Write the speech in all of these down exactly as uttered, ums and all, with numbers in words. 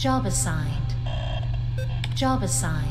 Job assigned. Job assigned.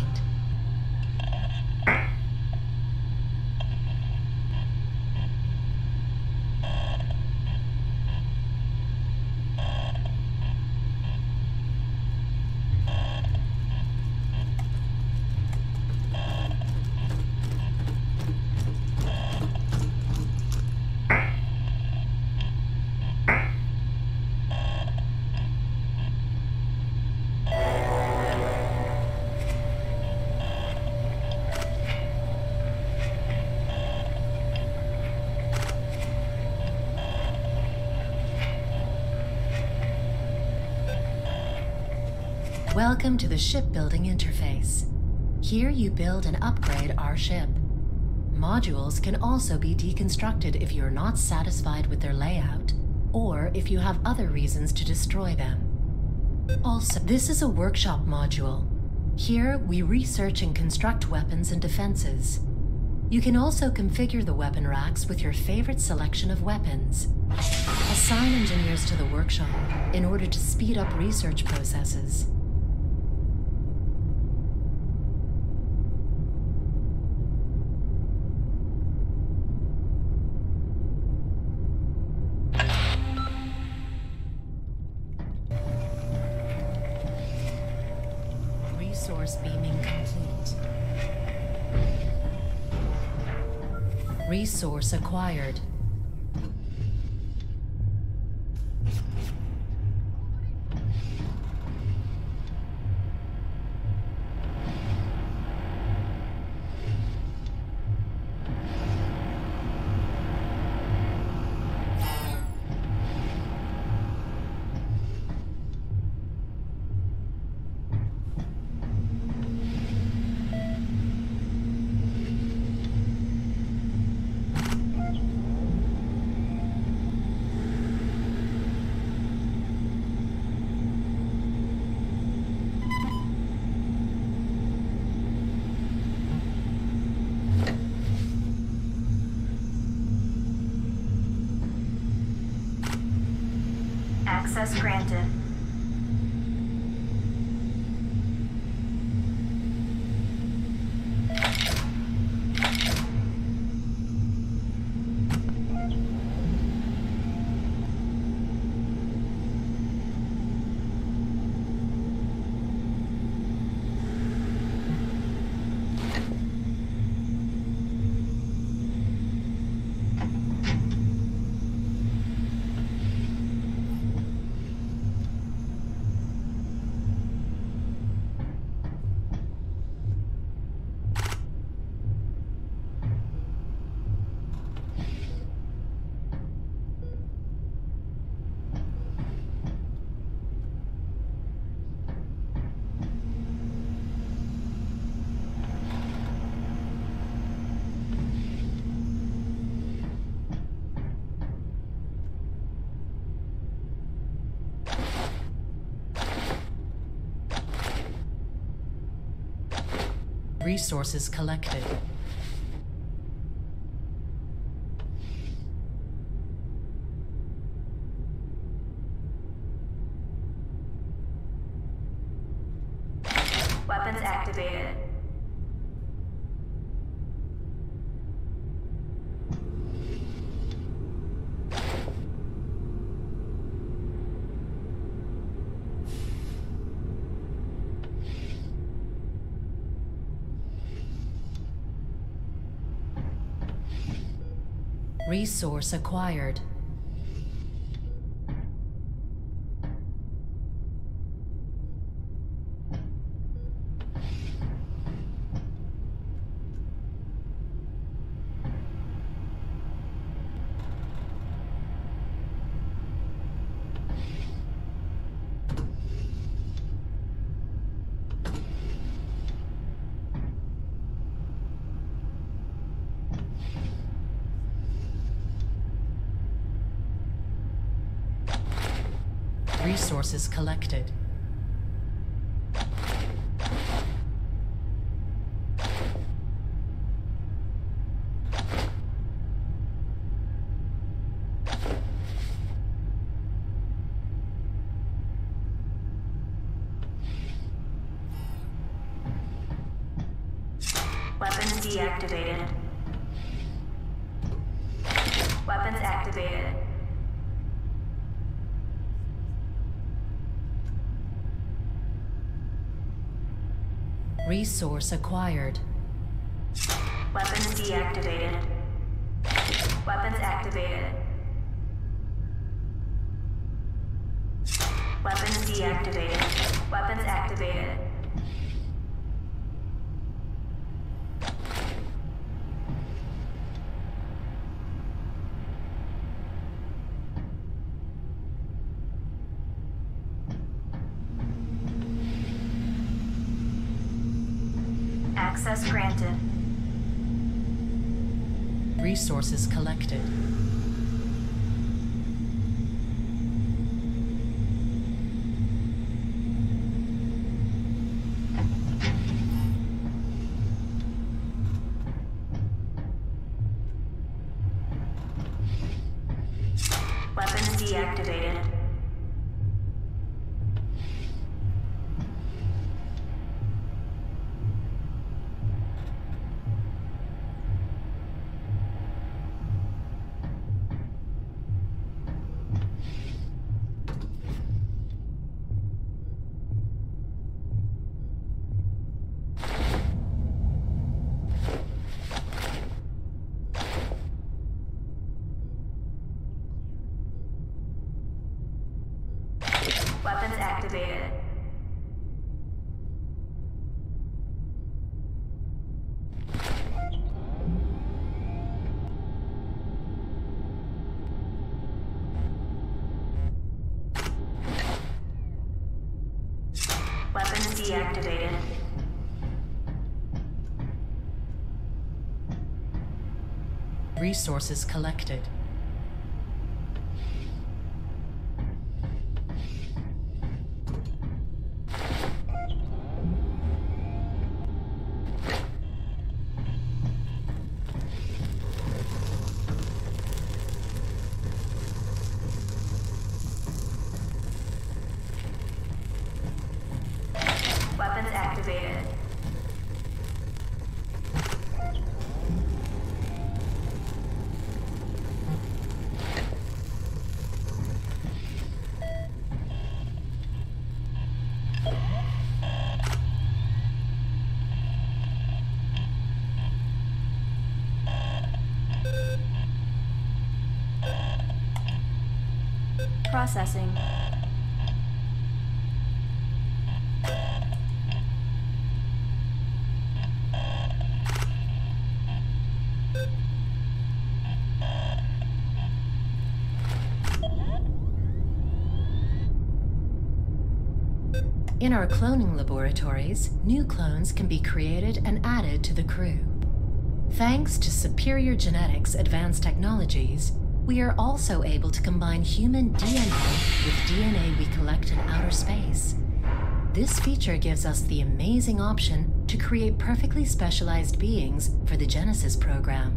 Welcome to the shipbuilding interface. Here you build and upgrade our ship. Modules can also be deconstructed if you're not satisfied with their layout, or if you have other reasons to destroy them. Also, this is a workshop module. Here we research and construct weapons and defenses. You can also configure the weapon racks with your favorite selection of weapons. Assign engineers to the workshop in order to speed up research processes. Resource beaming complete. Resource acquired. Access granted. Resources collected. Weapons activated. Resource acquired. Resources collected. deactivated. Weapons activated. Resource acquired. Weapons deactivated. Weapons activated. Weapons deactivated. Weapons activated. Access granted. Resources collected. Weapons deactivated. Weapons activated. Weapons deactivated. Resources collected. Weapons activated. Processing. In our cloning laboratories, new clones can be created and added to the crew. Thanks to superior genetics advanced technologies, we are also able to combine human D N A with D N A we collect in outer space. This feature gives us the amazing option to create perfectly specialized beings for the Genesis program.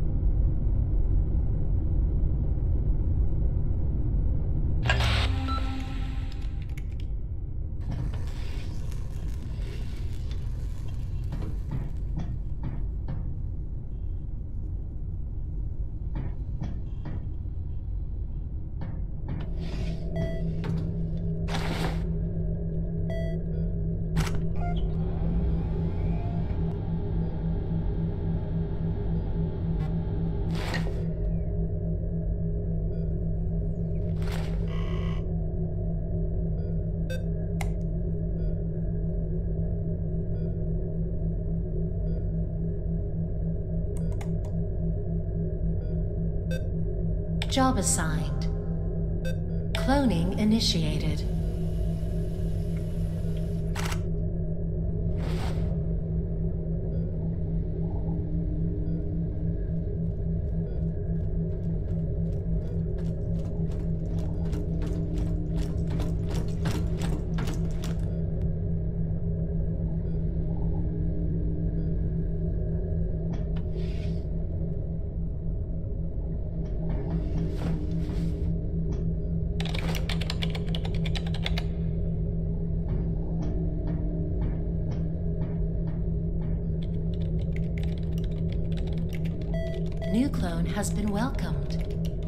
Job assigned. Cloning initiated. new clone has been welcomed.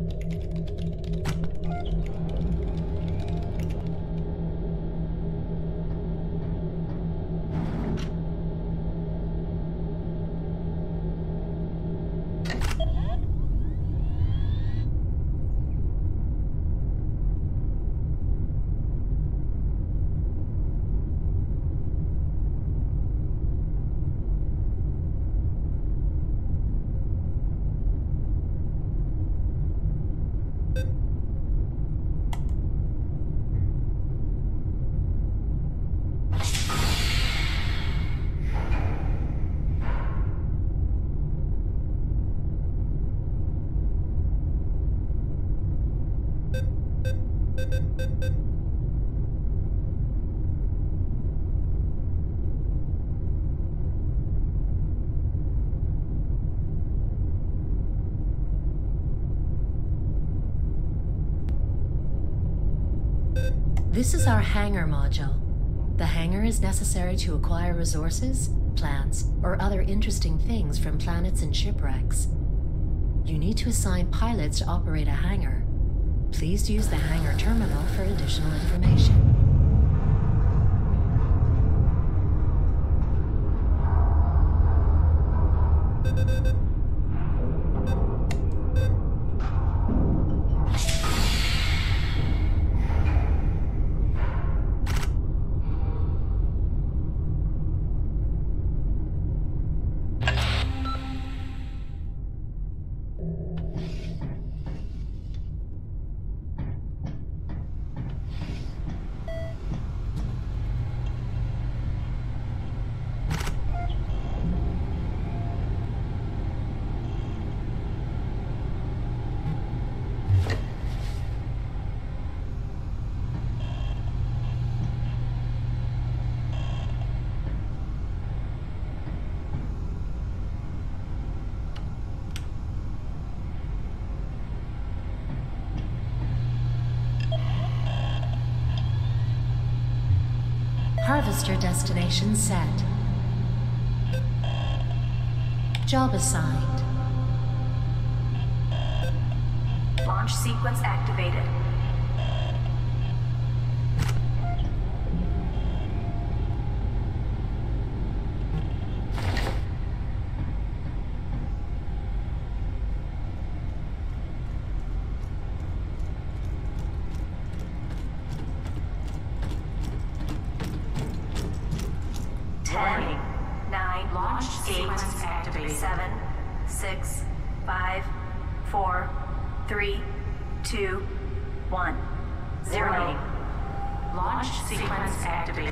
This is our hangar module. The hangar is necessary to acquire resources, plants, or other interesting things from planets and shipwrecks. You need to assign pilots to operate a hangar. Please use the hangar terminal for additional information. Harvester destination set. Job assigned. Launch sequence activated. Ten, nine, launch sequence activated. Seven, six, five, four, three, two, one, zero. Launch sequence activated.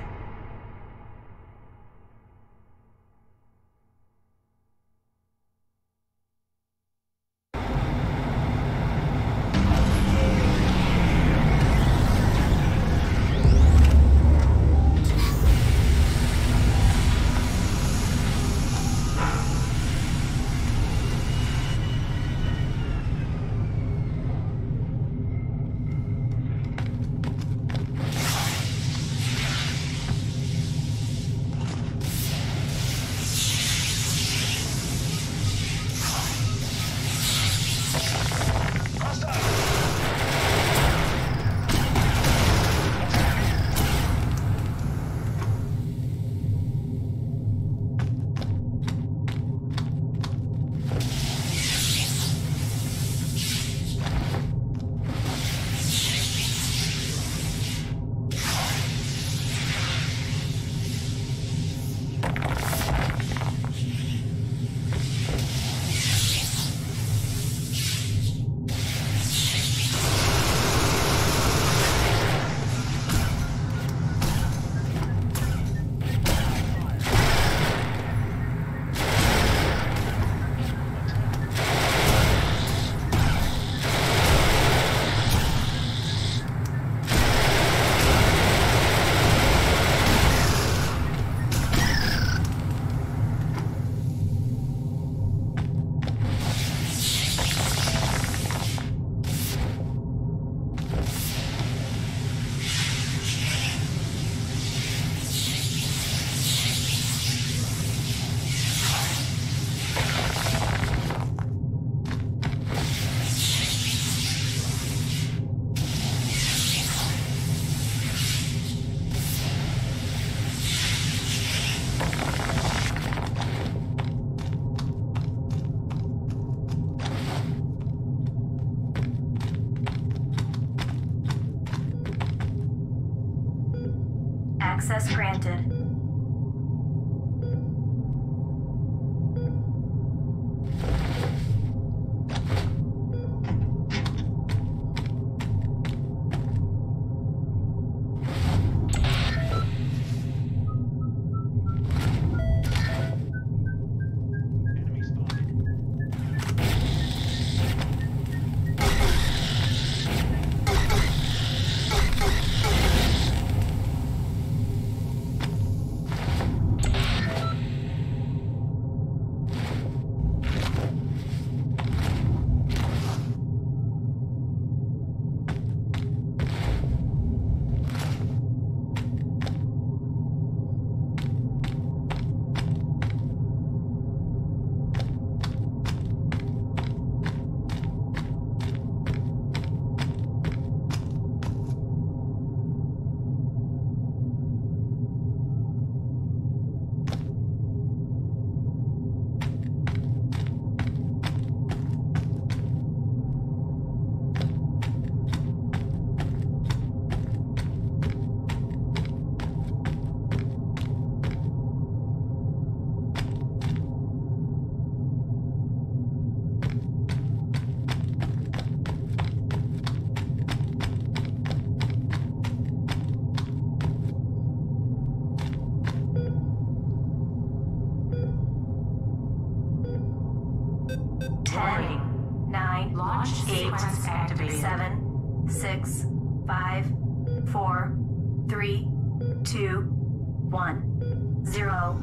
Access granted. ten, nine, launch sequence activated. seven, six, five, four, three, two, one, zero.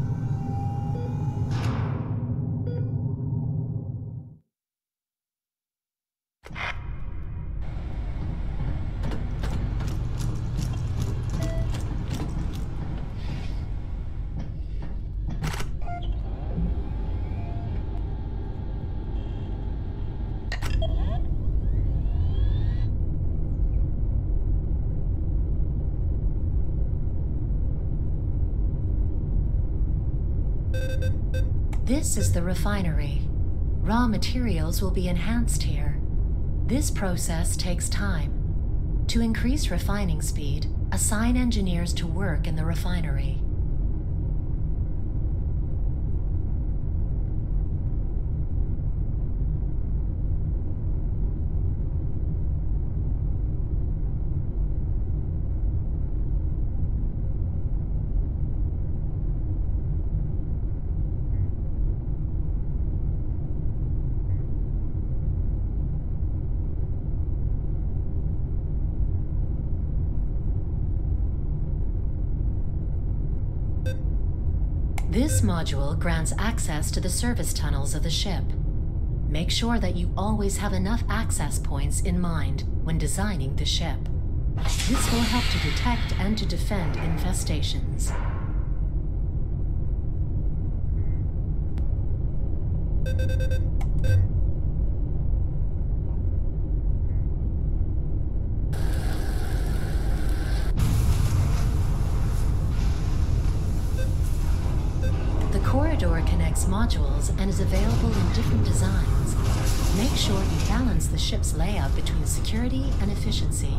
This is the refinery. Raw materials will be enhanced here. This process takes time. To increase refining speed, assign engineers to work in the refinery. This module grants access to the service tunnels of the ship. Make sure that you always have enough access points in mind when designing the ship. This will help to detect and to defend infestations. Corridor connects modules and is available in different designs. Make sure you balance the ship's layout between security and efficiency.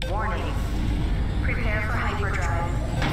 Warning. Prepare for hyperdrive.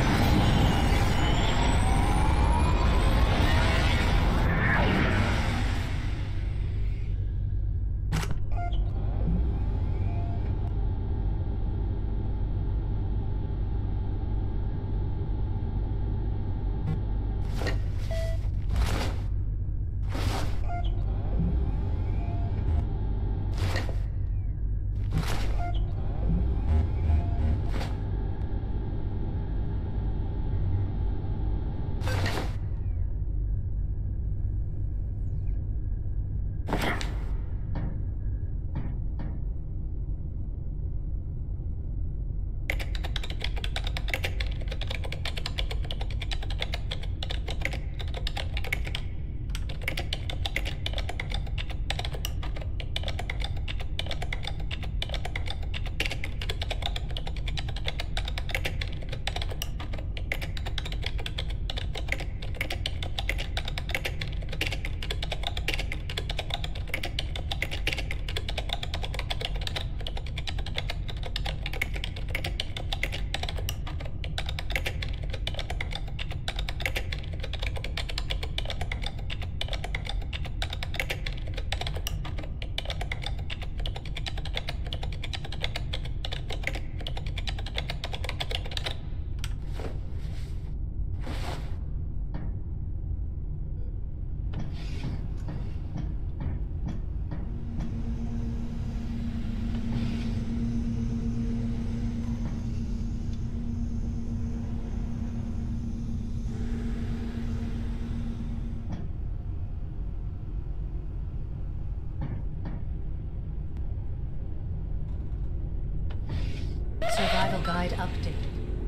Survival Guide update.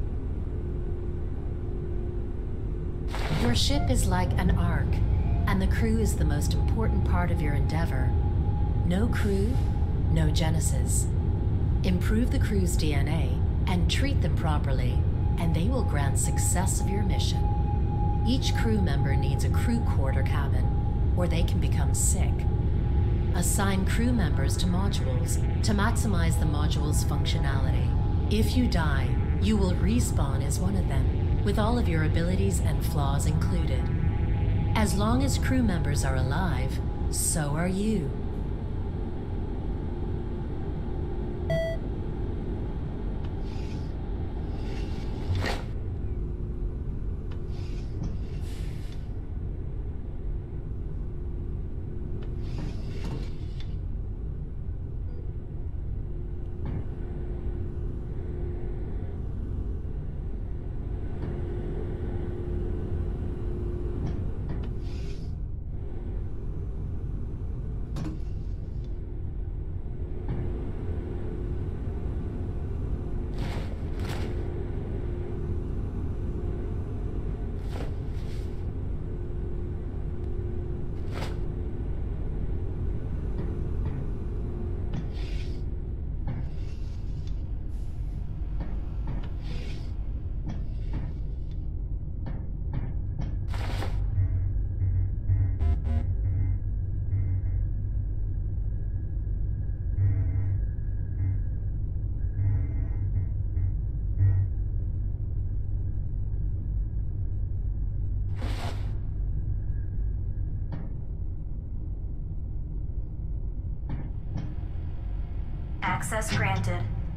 Your ship is like an ark, and the crew is the most important part of your endeavor. No crew, no Genesis. Improve the crew's D N A and treat them properly, and they will grant success of your mission. Each crew member needs a crew quarter cabin, or they can become sick. Assign crew members to modules to maximize the module's functionality. If you die, you will respawn as one of them, with all of your abilities and flaws included. As long as crew members are alive, so are you. Access granted.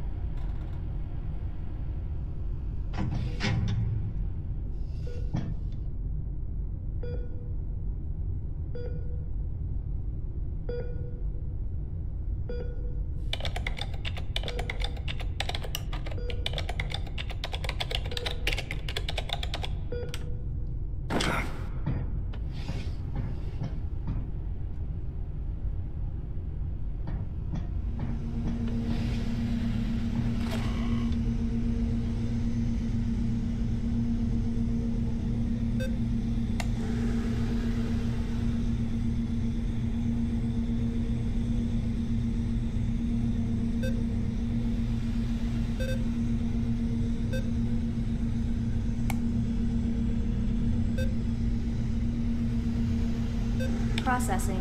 Processing.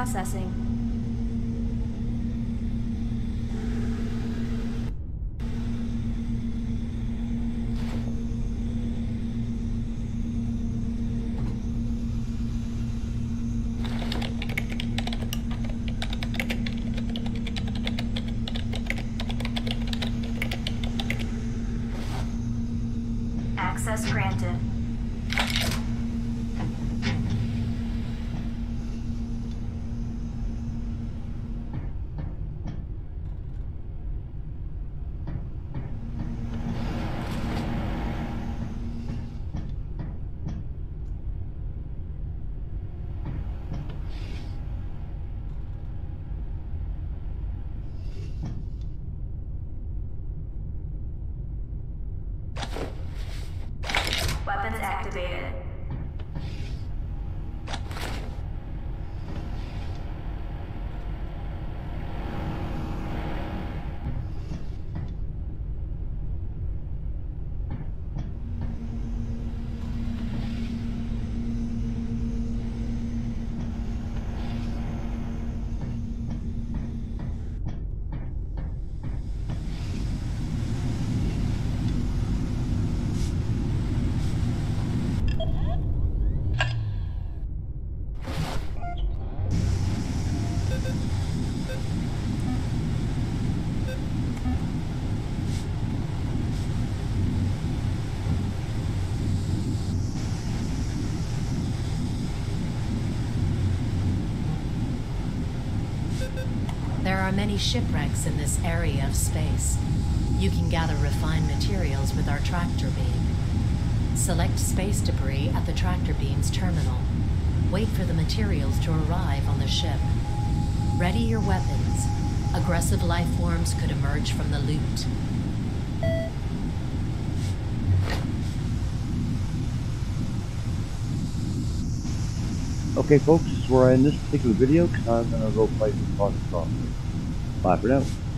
Processing. Access granted. Weapons activated. There are many shipwrecks in this area of space. You can gather refined materials with our tractor beam. Select space debris at the tractor beam's terminal. Wait for the materials to arrive on the ship. Ready your weapons. Aggressive life forms could emerge from the loot. Okay folks, this is where I end this particular video because I'm going to go fight with Fox Cross. Bye for now.